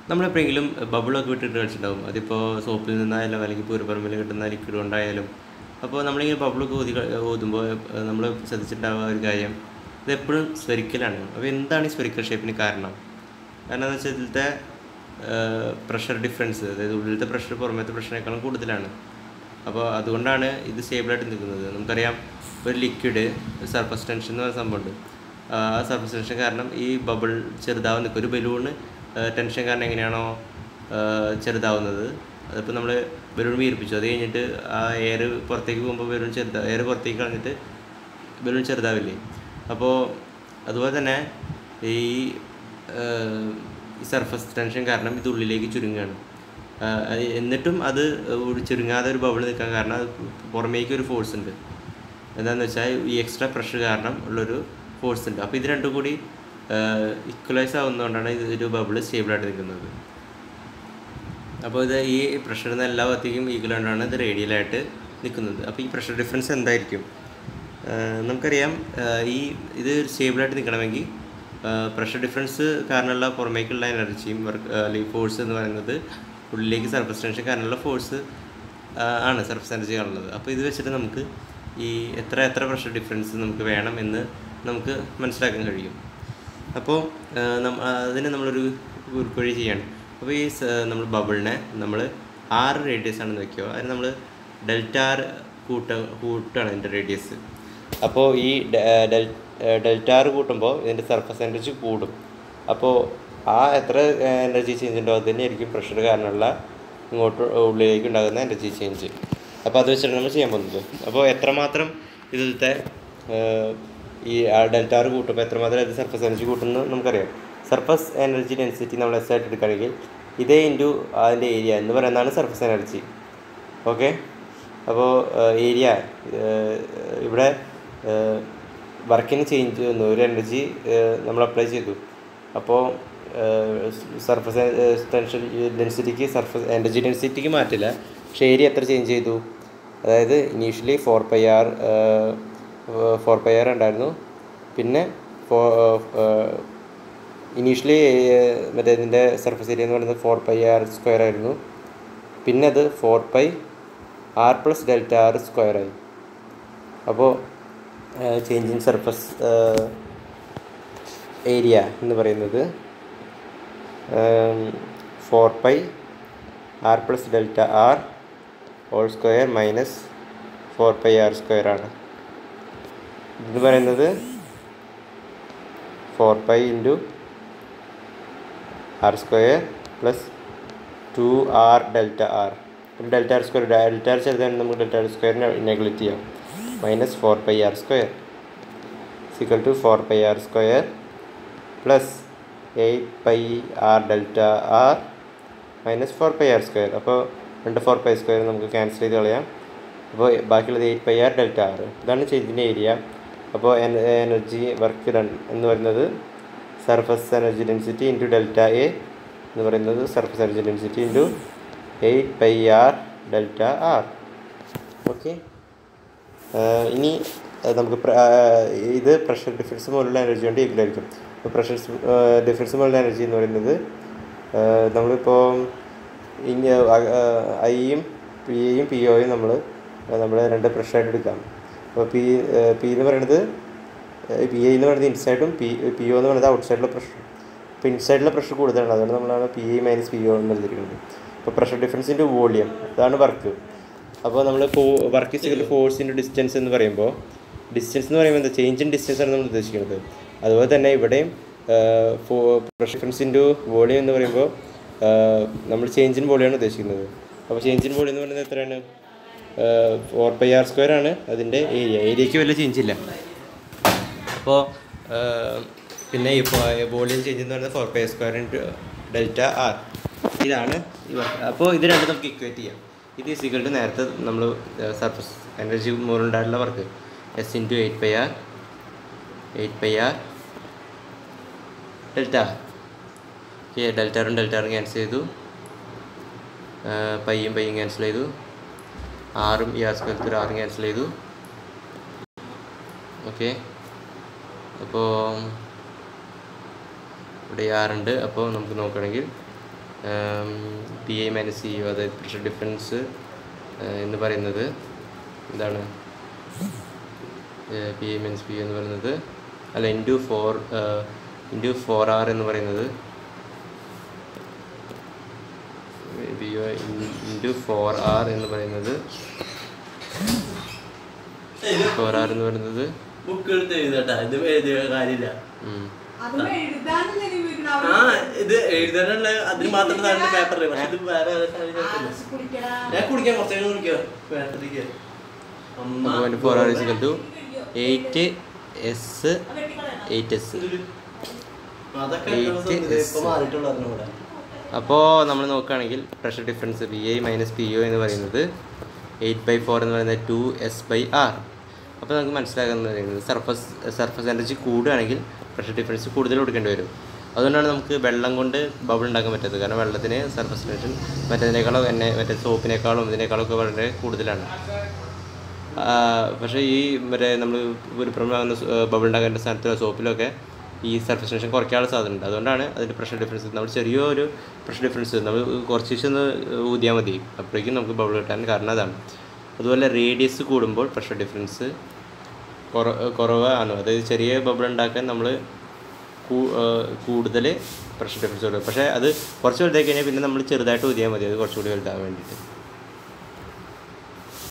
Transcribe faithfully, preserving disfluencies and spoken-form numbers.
നമ്മളെപ്പോഴെങ്കിലും ബബിളൊക്കെ വിട്ടിട്ട് കളിച്ചിട്ടുണ്ടാവും. അതിപ്പോൾ സോപ്പിൽ നിന്നായാലും അല്ലെങ്കിൽ പൂരപ്പറമ്പിൽ കിട്ടുന്ന ലിക്വിഡ് കൊണ്ടായാലും. അപ്പോൾ നമ്മളിങ്ങനെ ബബിളൊക്കെ ഊതി ഊതുമ്പോൾ നമ്മൾ ശ്രദ്ധിച്ചിട്ടുണ്ടാവുക ഒരു കാര്യം, ഇതെപ്പോഴും സ്ഫെറിക്കലാണ്. അപ്പോൾ എന്താണ് ഈ സ്ഫെറിക്കൽ ഷേപ്പിന് കാരണം? കാരണം എന്ന് വെച്ചാൽ ഇതിലത്തെ പ്രഷർ ഡിഫറൻസ്, അതായത് ഉള്ളിലത്തെ പ്രഷർ പുറമേത്തെ പ്രഷറിനേക്കാളും കൂടുതലാണ്. അപ്പോൾ അതുകൊണ്ടാണ് ഇത് സ്റ്റേബിളായിട്ട് നിൽക്കുന്നത്. നമുക്കറിയാം ഒരു ലിക്വിഡ് സർഫസ് ടെൻഷൻ എന്ന് പറയുന്ന സംഭവമുണ്ട്. ആ സർഫസ് ടെൻഷൻ കാരണം ഈ ബബിൾ ചെറുതാവാൻ നിൽക്കും. ഒരു ബലൂണ് ടെൻഷൻ കാരണം എങ്ങനെയാണോ ചെറുതാവുന്നത്, അതിപ്പോൾ നമ്മൾ ബലൂൺ വീർപ്പിച്ചു, അത് കഴിഞ്ഞിട്ട് ആ എയർ പുറത്തേക്ക് പോകുമ്പോൾ ബലൂൺ ചെറുതാ എയർ പുറത്തേക്ക് കളഞ്ഞിട്ട് ബലൂൺ ചെറുതാവില്ലേ. അപ്പോൾ അതുപോലെ തന്നെ ഈ ഈ സർഫസ് ടെൻഷൻ കാരണം ഇത് ഉള്ളിലേക്ക് ചുരുങ്ങുകയാണ്. എന്നിട്ടും അത് ചുരുങ്ങാതെ ഒരു ബബിൾ നിൽക്കാൻ കാരണം അത് പുറമേക്ക് ഒരു ഫോഴ്സ് ഉണ്ട്. എന്താണെന്ന് വെച്ചാൽ ഈ എക്സ്ട്രാ പ്രഷർ കാരണം ഉള്ളൊരു ഫോഴ്സ് ഉണ്ട്. അപ്പോൾ ഇത് രണ്ടും കൂടി ഇക്വലൈസ് ആവുന്നതുകൊണ്ടാണ് ഇതൊരു ബബിൾ സ്റ്റേബിളായിട്ട് നിൽക്കുന്നത്. അപ്പോൾ ഇത് ഈ പ്രഷറിന് എല്ലാ ഭാഗത്തേക്കും ഈക്വലായിട്ടാണ് ഇത് റേഡിയലായിട്ട് നിൽക്കുന്നത്. അപ്പോൾ ഈ പ്രഷർ ഡിഫറൻസ് എന്തായിരിക്കും? നമുക്കറിയാം ഈ ഇത് സ്റ്റേബിളായിട്ട് നിൽക്കണമെങ്കിൽ പ്രഷർ ഡിഫറൻസ് കാരണമുള്ള പുറമേക്കുള്ള എനർജിയും വർക്ക് അല്ലെങ്കിൽ ഫോഴ്സ് എന്ന് പറയുന്നത് ഉള്ളിലേക്ക് സർഫസ് ടെൻഷൻ കാരണമുള്ള ഫോഴ്സ് ആണ് സർഫസ് എനർജി കാണുന്നത്. അപ്പോൾ ഇത് വെച്ചിട്ട് നമുക്ക് ഈ എത്ര എത്ര പ്രഷർ ഡിഫറൻസ് നമുക്ക് വേണം എന്ന് നമുക്ക് മനസ്സിലാക്കാൻ കഴിയും. അപ്പോൾ അതിന് നമ്മളൊരു കുറുക്കുവഴി ചെയ്യാണ്. അപ്പോൾ ഈ നമ്മൾ ബബിളിനെ നമ്മൾ ആറ് റേഡിയസ് ആണെന്ന് വയ്ക്കുക. അതിന് നമ്മൾ ഡെൽറ്റ ആർ കൂട്ട കൂട്ടാണ് ഇതിൻ്റെ റേഡിയസ്. അപ്പോൾ ഈ ഡെൽ ഡെൽറ്റ ആർ കൂട്ടുമ്പോൾ ഇതിൻ്റെ സർഫസ് എനർജി കൂടും. അപ്പോൾ ആ എത്ര എനർജി ചേഞ്ച് ഉണ്ടോ അത് തന്നെയായിരിക്കും പ്രഷർ കാരണമുള്ള ഇങ്ങോട്ട് ഉള്ളിലേക്ക് ഉണ്ടാകുന്ന എനർജി ചേഞ്ച്. അപ്പോൾ അത് വെച്ചിട്ട് നമ്മൾ ചെയ്യാൻ പോകുന്നത്. അപ്പോൾ എത്രമാത്രം ഇതിലത്തെ ഈ ഡെൽറ്റ ആർ കൂട്ടുമ്പോൾ എത്രമാത്രം ഇത് സർഫസ് എനർജി കൂട്ടുമെന്ന് നമുക്കറിയാം. സർഫസ് എനർജി ഡെൻസിറ്റി നമ്മൾ എസ് ആയിട്ട് എടുക്കുകയാണെങ്കിൽ ഇതേ ഇൻറ്റു അതിൻ്റെ ഏരിയ എന്ന് പറയുന്നതാണ് സർഫസ് എനർജി. ഓക്കെ, അപ്പോൾ ഏരിയ ഇവിടെ വർക്കിന് ചേഞ്ച് വന്നു, ഒരു എനർജി നമ്മൾ അപ്ലൈ ചെയ്തു. അപ്പോൾ സർഫസ് ടെൻഷൻ ഡെൻസിറ്റിക്ക് സർഫസ് എനർജി ഡെൻസിറ്റിക്ക് മാറ്റില്ല, പക്ഷേ ഏരിയ എത്ര ചേഞ്ച് ചെയ്തു? അതായത് initially four pi R four pi R ഉണ്ടായിരുന്നു. പിന്നെ ഫോ ഇനീഷ്യലി മറ്റേ ഇതിൻ്റെ സർഫസ് ഏരിയ എന്ന് പറയുന്നത് ഫോർ പൈ ആർ സ്ക്വയർ ആയിരുന്നു. പിന്നെ അത് four pi R plus delta R square ആയി. അപ്പോൾ ചേഞ്ച് ഇൻ സർഫസ് ഏരിയ എന്ന് പറയുന്നത് four pi R plus delta R whole square minus four pi R square ആണ്. ഇത് പറയുന്നത് four pi into R square plus two R delta R. Delta R square delta R ചെറുതാണ്, നമുക്ക് delta R സ്ക്വയറിനെ neglect ചെയ്യാം. Minus four pi R square equal to four pi R square plus eight pi R delta R minus four pi R square. അപ്പോൾ രണ്ട് four pi square നമുക്ക് cancel ചെയ്ത് കളയാം. അപ്പോൾ ബാക്കിയുള്ളത് eight pi R delta R. ഇതാണ് ചേഞ്ചിൻ്റെ area. അപ്പോൾ എനർജി വർക്ക് ഡൺ എന്ന് പറയുന്നത് surface energy density into delta A എന്ന് പറയുന്നത് surface energy density into eight pi R delta R. Okay, ഇനി നമുക്ക് ഇത് പ്രഷർ ഡിഫറൻസ് പോലുള്ള എനർജി കൊണ്ട് ഈക്വൽ ആയിരിക്കും. അപ്പോൾ പ്രഷർ ഡിഫറൻസ് പോലുള്ള എനർജി എന്ന് പറയുന്നത് നമ്മളിപ്പോൾ ഇനി ഐയും പി എയും പി ഒയും നമ്മൾ നമ്മൾ രണ്ട് പ്രഷറായിട്ട് എടുക്കാം. അപ്പോൾ പി പി എന്ന് പറയുന്നത് പി എ എന്ന് പറയുന്നത് ഇൻസൈഡും പി പി ഒ എന്ന് പറയുന്നത് ഔട്ട് സൈഡിലുള്ള പ്രഷർ. അപ്പോൾ ഇൻസൈഡിലെ പ്രഷർ കൂടുതലാണ്, അതുകൊണ്ട് നമ്മളാണ് P A minus P O എന്ന് എടുത്തിരിക്കുന്നത്. അപ്പോൾ പ്രഷർ ഡിഫറൻസ് ഇൻറ്റു വോളിയം, അതാണ് വർക്ക്. അപ്പോൾ നമ്മൾ work is equal force into distance എന്ന് പറയുമ്പോൾ ഡിസ്റ്റൻസ് എന്ന് പറയുമ്പോൾ എന്താ ചേഞ്ച് ഇൻ ഡിസ്റ്റൻസ് ആണ് നമ്മൾ ഉദ്ദേശിക്കുന്നത്. അതുപോലെ തന്നെ ഇവിടെയും ഫോ പ്രഷർ ഡിഫറൻസ് ഇൻറ്റു വോളിയം എന്ന് പറയുമ്പോൾ നമ്മൾ ചേഞ്ച് ഇൻ വോളിയമാണ് ഉദ്ദേശിക്കുന്നത്. അപ്പോൾ ചേഞ്ച് ഇൻ വോളിയം എന്ന് പറയുന്നത് എത്രയാണ്? ഫോർ പൈ ആർ സ്ക്വയർ ആണ് അതിൻ്റെ ഏരിയ. ഏരിയയ്ക്ക് വല്ല ചേഞ്ച് ഇല്ല. അപ്പോൾ പിന്നെ ഈ വോളിയം ചേഞ്ച് എന്ന് പറയുന്നത് four pi R square into delta R. ഇതാണ് ഈ വർക്ക്. അപ്പോൾ ഇത് രണ്ടും നമുക്ക് ഇക്വേറ്റ് ചെയ്യാം. ഇത് ഈസ് ഈക്വൽ ടു നേരത്തെ നമ്മൾ സർഫസ് എനർജി മൂലമുണ്ടായിട്ടുള്ള work S into eight pi R eight pi R delta. Okay, delta ആറും ഡെൽറ്റ ആറും ക്യാൻസൽ ചെയ്തു, പൈയും പൈയും ക്യാൻസൽ ചെയ്തു, ആറും ഈ ആർ സ്ക്വയർ ആറും ക്യാൻസൽ ചെയ്തു. ഓക്കെ, അപ്പോൾ ഇവിടെ ആറുണ്ട്. അപ്പോൾ നമുക്ക് നോക്കുകയാണെങ്കിൽ P I minus C U, അതായത് പ്രഷർ ഡിഫറൻസ് എന്ന് പറയുന്നത് എന്താണ്, P I minus P U എന്ന് പറയുന്നത് അല്ല into four into four R എന്ന് പറയുന്നത് P U into four R എന്ന് പറയുന്നത് ഫോർ ആർ എന്ന് പറയുന്നത് ബുക്ക് എടുത്ത് എഴുതട്ടാ, ഇത് എഴുതിയ കാര്യമില്ല. ആ ഇത് എഴുതാനുള്ള അതിന് മാത്രം പേപ്പറിൽ, പക്ഷെ ഇത് വേറെ ഞാൻ കുടിക്കാൻ കുറച്ചേരം കുടിക്കുക പേപ്പറിലേക്ക്. Four R is equal to eight S eight S അപ്പോൾ നമ്മൾ നോക്കുകയാണെങ്കിൽ pressure difference P I minus P O എന്ന് പറയുന്നത് എയ്റ്റ് ബൈ ഫോർ എന്ന് പറയുന്നത് ടു എസ് ബൈ ആർ. അപ്പോൾ നമുക്ക് മനസ്സിലാക്കുന്നത് പറയുന്നത് സർഫസ് സർഫസ് എനർജി കൂടുകയാണെങ്കിൽ പ്രഷർ ഡിഫറൻസ് കൂടുതൽ കൊടുക്കേണ്ടി വരും. അതുകൊണ്ടാണ് നമുക്ക് വെള്ളം കൊണ്ട് ബബിൾ ഉണ്ടാക്കാൻ പറ്റാത്തത്. കാരണം വെള്ളത്തിന് സർഫസ് ടെൻഷൻ മറ്റേതിനേക്കാളോ എന്നെ മറ്റേ സോപ്പിനേക്കാളും ഇതിനേക്കാളും ഒക്കെ വളരെ കൂടുതലാണ്. പക്ഷേ ഈ മറ്റേ നമ്മൾ ഒരു പ്രമാകുന്ന ബബിൾ ഉണ്ടാക്കേണ്ട സ്ഥലത്തിലോ സോപ്പിലൊക്കെ ഈ സർഫസ് ടെൻഷൻ കുറയ്ക്കാനുള്ള സാധ്യതയുണ്ട്. അതുകൊണ്ടാണ് അതിൻ്റെ പ്രഷർ ഡിഫറൻസ് നമ്മൾ ചെറിയൊരു പ്രഷർ ഡിഫറൻസ് നമ്മൾ കുറച്ച് ദിവസം ഒന്ന് ഊതിയാൽ മതി, അപ്പോഴേക്കും നമുക്ക് ബബിൾ കിട്ടാൻ കാരണം അതാണ്. അതുപോലെ റേഡിയസ് കൂടുമ്പോൾ പ്രഷർ ഡിഫറൻസ് കുറ കുറവാണ്. അതായത് ചെറിയ ബബിൾ ഉണ്ടാക്കാൻ നമ്മൾ കൂടുതൽ പ്രഷർ ഡിഫറൻസ് കൊടുക്കും. പക്ഷേ അത് കുറച്ച് വലുതായി കഴിഞ്ഞാൽ പിന്നെ നമ്മൾ ചെറുതായിട്ട് ഊതിയാൽ മതി, അത് കുറച്ചുകൂടി വലുതാകാൻ വേണ്ടിയിട്ട്.